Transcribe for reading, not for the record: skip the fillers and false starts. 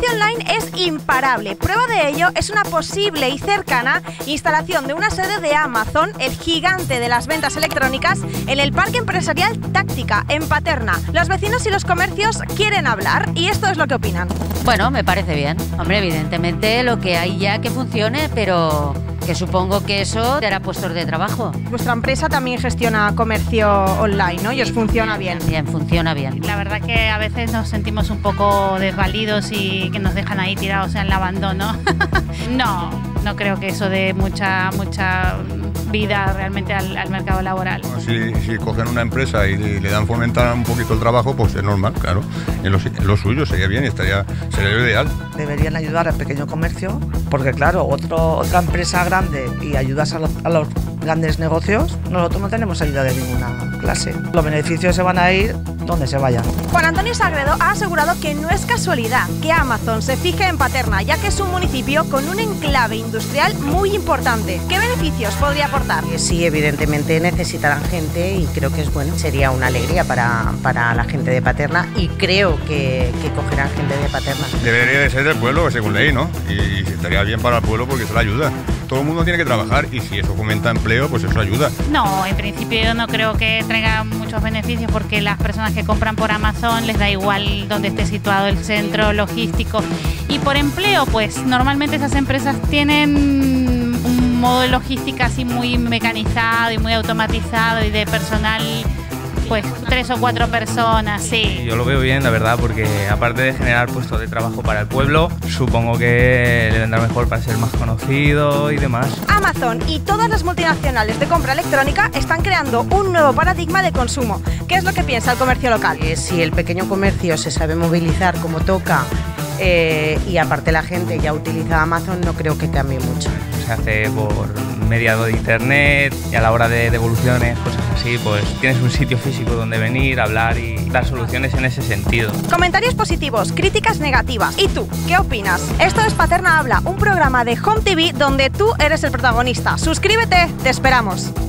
comercio online es imparable. Prueba de ello es una posible y cercana instalación de una sede de Amazon, el gigante de las ventas electrónicas, en el Parque Empresarial Táctica, en Paterna. Los vecinos y los comercios quieren hablar y esto es lo que opinan. Bueno, me parece bien. Hombre, evidentemente lo que hay ya que funcione, pero que supongo que eso dará puestos de trabajo. Vuestra empresa también gestiona comercio online, ¿no? Y os funciona bien. Bien, funciona bien. La verdad que a veces nos sentimos un poco desvalidos y que nos dejan ahí tirados en el abandono. No creo que eso dé mucha vida realmente al mercado laboral. Si cogen una empresa y le dan fomentar un poquito el trabajo, pues es normal, claro. En lo suyo sería bien y sería lo ideal. Deberían ayudar al pequeño comercio, porque claro, otra empresa grande y ayudas a los grandes negocios, nosotros no tenemos ayuda de ninguna clase. Los beneficios se van a ir donde se vayan. Juan Antonio Sagredo ha asegurado que no es casualidad que Amazon se fije en Paterna, ya que es un municipio con un enclave industrial muy importante. ¿Qué beneficios podría aportar? Sí, evidentemente necesitarán gente y creo que es bueno. Sería una alegría para la gente de Paterna y creo que cogerán gente de Paterna. Debería de ser del pueblo, según ley, ¿no? Y estaría bien para el pueblo porque eso le ayuda. Todo el mundo tiene que trabajar y si eso fomenta empleo, pues eso ayuda. No, en principio yo no creo que traiga muchos beneficios porque las personas que compran por Amazon les da igual dónde esté situado el centro logístico. Y por empleo, pues normalmente esas empresas tienen un modo de logística así muy mecanizado y muy automatizado y de personal, pues 3 o 4 personas, sí. Yo lo veo bien, la verdad, porque aparte de generar puestos de trabajo para el pueblo, supongo que le vendrá mejor para ser más conocido y demás. Amazon y todas las multinacionales de compra electrónica están creando un nuevo paradigma de consumo. ¿Qué es lo que piensa el comercio local? Si el pequeño comercio se sabe movilizar como toca y aparte la gente ya utiliza Amazon, no creo que cambie mucho. Se hace por mediado de internet y a la hora de devoluciones, cosas así, pues tienes un sitio físico donde venir, hablar y dar soluciones en ese sentido. Comentarios positivos, críticas negativas. ¿Y tú, qué opinas? Esto es Paterna Habla, un programa de Home TV donde tú eres el protagonista. Suscríbete, te esperamos.